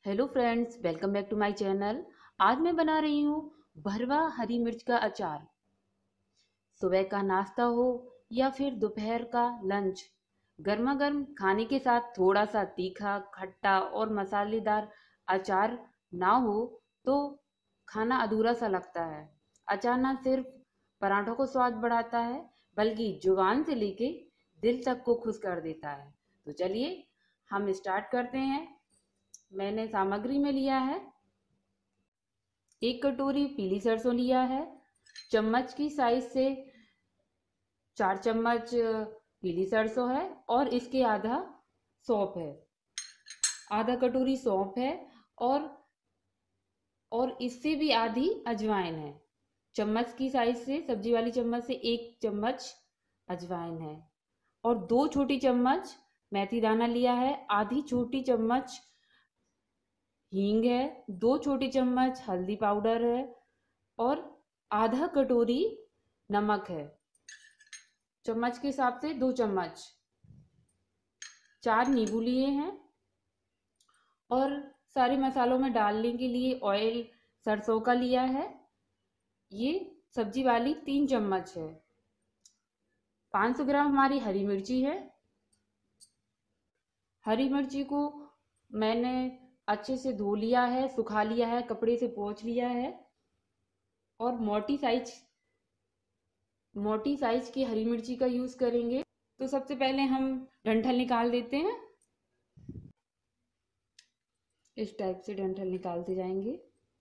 Hello friends, welcome back to my channel. आज मैं बना रही हूँ भरवा हरी मिर्च का अचार। सुबह का नाश्ता हो या फिर दोपहर का लंच, गर्मा गर्म खाने के साथ थोड़ा सा तीखा, खट्टा और मसालेदार अचार ना हो तो खाना अधूरा सा लगता है। अचार ना सिर्फ पराठों को स्वाद बढ़ाता है बल्कि जुबान से लेके दिल तक को खुश कर देता है। तो चलिए हम स्टार्ट करते हैं। मैंने सामग्री में लिया है 1 कटोरी पीली सरसों लिया है। चम्मच की साइज से 4 चम्मच पीली सरसों है और इसके आधा सौंफ है, आधा कटोरी सौंफ है और इससे भी आधी अजवाइन है। चम्मच की साइज से, सब्जी वाली चम्मच से 1 चम्मच अजवाइन है और 2 छोटी चम्मच मेथी दाना लिया है। आधी छोटी चम्मच हींग है, 2 छोटी चम्मच हल्दी पाउडर है और आधा कटोरी नमक है। चम्मच के हिसाब से 2 चम्मच। 4 नींबू लिए हैं और सारे मसालों में डालने के लिए ऑयल सरसों का लिया है। ये सब्जी वाली 3 चम्मच है। 500 ग्राम हमारी हरी मिर्ची है। हरी मिर्ची को मैंने अच्छे से धो लिया है, सुखा लिया है, कपड़े से पोंछ लिया है और मोटी साइज की हरी मिर्ची का यूज करेंगे। तो सबसे पहले हम डंठल निकाल देते हैं। इस टाइप से डंठल निकालते जाएंगे।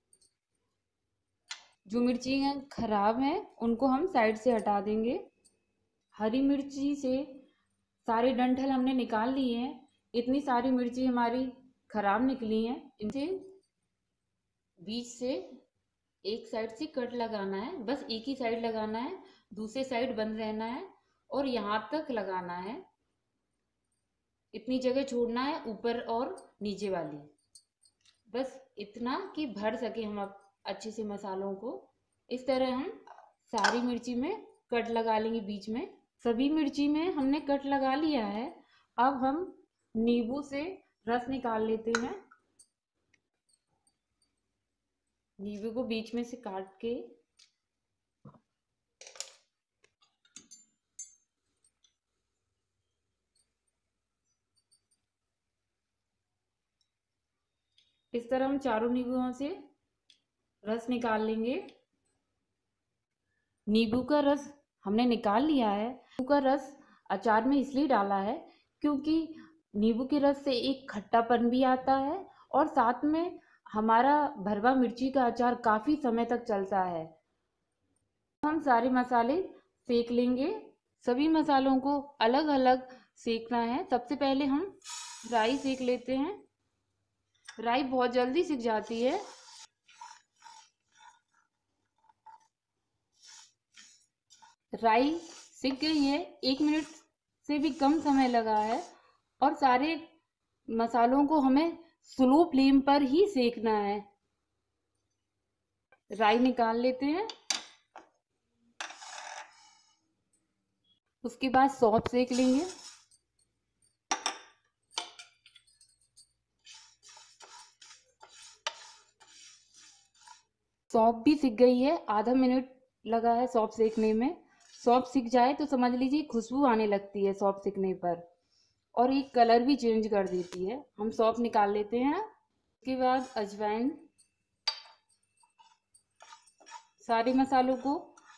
जो मिर्ची हैं खराब हैं उनको हम साइड से हटा देंगे। हरी मिर्ची से सारे डंठल हमने निकाल लिए हैं। इतनी सारी मिर्ची हमारी खराब निकली हैं। इनसे बीच से एक साइड से कट लगाना है, बस एक ही साइड लगाना है, दूसरे साइड बंद रहना है और यहाँ तक लगाना है। इतनी जगह छोड़ना है ऊपर और नीचे वाली, बस इतना कि भर सके हम अब अच्छे से मसालों को। इस तरह हम सारी मिर्ची में कट लगा लेंगे बीच में। सभी मिर्ची में हमने कट लगा लिया है। अब हम नींबू से रस निकाल लेते हैं। नींबू को बीच में से काट के इस तरह हम चारों नींबुओं से रस निकाल लेंगे। नींबू का रस हमने निकाल लिया है। नींबू का रस अचार में इसलिए डाला है क्योंकि नींबू के रस से एक खट्टापन भी आता है और साथ में हमारा भरवा मिर्ची का अचार काफ़ी समय तक चलता है। हम सारे मसाले सेक लेंगे। सभी मसालों को अलग अलग सेकना है। सबसे पहले हम राई सेक लेते हैं। राई बहुत जल्दी सिक जाती है। राई सिक गई है। 1 मिनट से भी कम समय लगा है और सारे मसालों को हमें स्लो फ्लेम पर ही सेकना है। राई निकाल लेते हैं। उसके बाद सौंफ सेक लेंगे। सौंफ भी सिक गई है। आधा मिनट लगा है सौंफ सेकने में। सौंफ सिक जाए तो समझ लीजिए खुशबू आने लगती है सौंफ सिकने पर और एक कलर भी चेंज कर देती है। हम सौंफ निकाल लेते हैं। उसके बाद अजवाइन। सारे मसालों को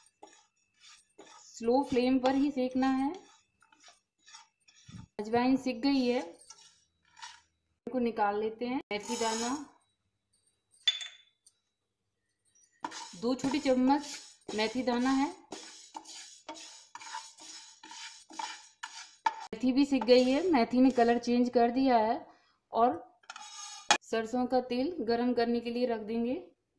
स्लो फ्लेम पर ही सेकना है। अजवाइन सिक गई है, इनको निकाल लेते हैं। मेथी दाना 2 छोटी चम्मच मेथी दाना है। मेथी भी सिक गई है। मेथी ने कलर चेंज कर दिया है और सरसों का तेल गरम करने के लिए रख देंगे।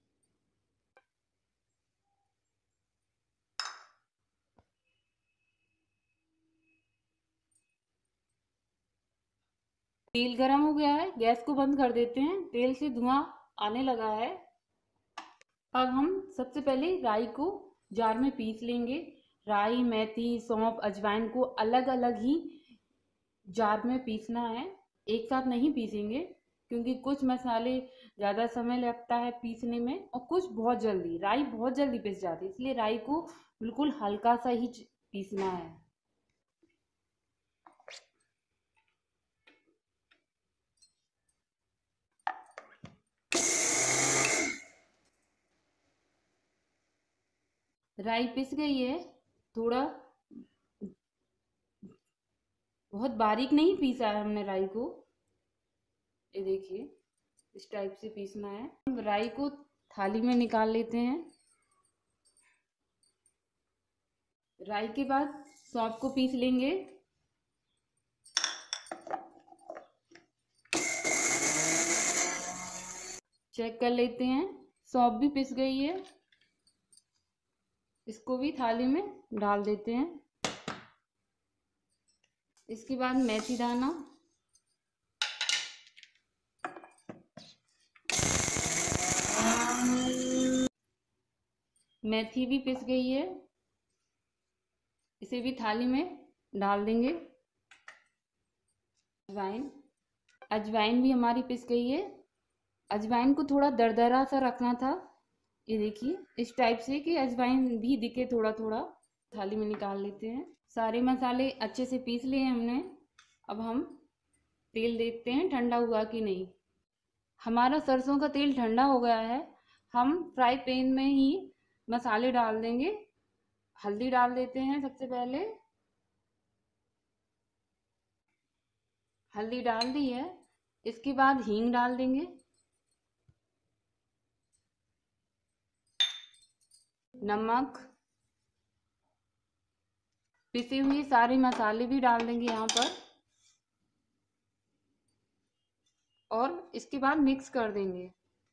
तेल गरम हो गया है, गैस को बंद कर देते हैं। तेल से धुआं आने लगा है। अब हम सबसे पहले राई को जार में पीस लेंगे। राई, मेथी, सौंफ, अजवाइन को अलग अलग ही जार में पीसना है, एक साथ नहीं पीसेंगे। क्योंकि कुछ मसाले ज़्यादा समय लगता है पीसने में और कुछ बहुत जल्दी। राई बहुत जल्दी पिस जाती है, इसलिए राई को बिल्कुल हल्का सा ही पीसना है। राई पिस गई है। थोड़ा बहुत बारीक नहीं पीसा है हमने राई को, ये देखिए इस टाइप से पीसना है। राई को थाली में निकाल लेते हैं। राई के बाद सौंफ को पीस लेंगे। चेक कर लेते हैं, सौंफ भी पिस गई है। इसको भी थाली में डाल देते हैं। इसके बाद मेथी दाना, मेथी भी पिस गई है, इसे भी थाली में डाल देंगे। अजवाइन, अजवाइन भी हमारी पिस गई है। अजवाइन को थोड़ा दरदरा सा रखना था, ये देखिए इस टाइप से कि अजवाइन भी दिखे थोड़ा थोड़ा। थाली में निकाल लेते हैं। सारे मसाले अच्छे से पीस लिए हैं हमने। अब हम तेल देखते हैं ठंडा हुआ कि नहीं। हमारा सरसों का तेल ठंडा हो गया है। हम फ्राई पैन में ही मसाले डाल देंगे। हल्दी डाल देते हैं सबसे पहले। हल्दी डाल दी है। इसके बाद हींग डाल देंगे। नमक, पिसे हुए सारे मसाले भी डाल देंगे यहाँ पर और इसके बाद मिक्स कर देंगे।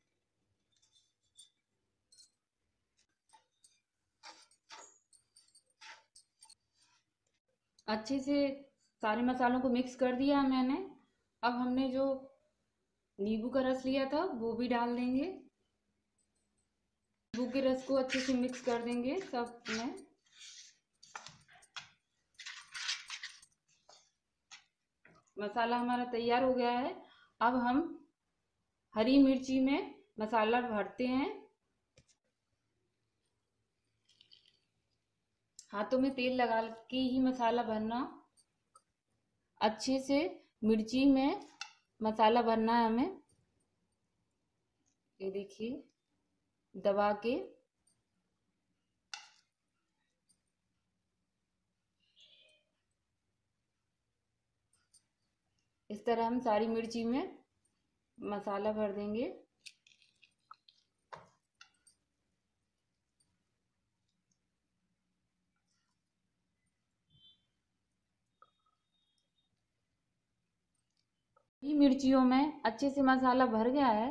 अच्छे से सारे मसालों को मिक्स कर दिया मैंने। अब हमने जो नींबू का रस लिया था वो भी डाल देंगे। नींबू के रस को अच्छे से मिक्स कर देंगे सब में। मसाला हमारा तैयार हो गया है। अब हम हरी मिर्ची में मसाला भरते हैं। हाथों में तेल लगा के ही मसाला भरना। अच्छे से मिर्ची में मसाला भरना है हमें, ये देखिए दबा के। इस तरह हम सारी मिर्ची में मसाला भर देंगे। मिर्चियों में अच्छे से मसाला भर गया है।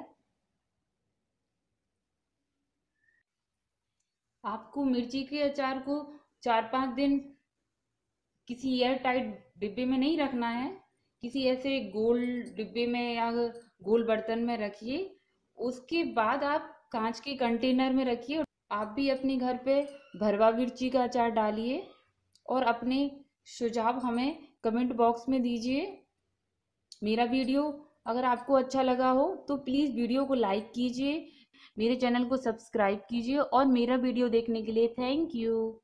आपको मिर्ची के अचार को 4-5 दिन किसी एयर टाइट डिब्बे में नहीं रखना है। किसी ऐसे गोल डिब्बे में या गोल बर्तन में रखिए। उसके बाद आप कांच के कंटेनर में रखिए। आप भी अपने घर पे भरवा मिर्ची का अचार डालिए और अपने सुझाव हमें कमेंट बॉक्स में दीजिए। मेरा वीडियो अगर आपको अच्छा लगा हो तो प्लीज़ वीडियो को लाइक कीजिए, मेरे चैनल को सब्सक्राइब कीजिए और मेरा वीडियो देखने के लिए थैंक यू।